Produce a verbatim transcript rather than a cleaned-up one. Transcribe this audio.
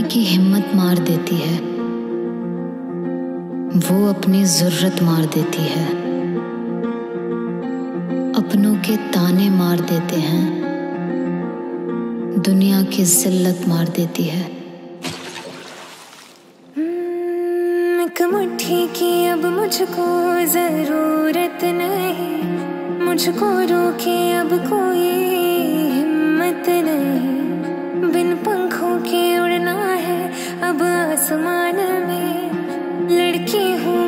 की हिम्मत मार देती है, वो अपनी ज़ुर्रत मार देती है। अपनों के ताने मार देते हैं, दुनिया की ज़िल्लत मार देती है। एक मुट्ठी की अब मुझको जरूरत नहीं, मुझको रोके अब कोई हिम्मत नहीं। बिन पंखों के उड़ना है अब आसमान में, लड़की हूँ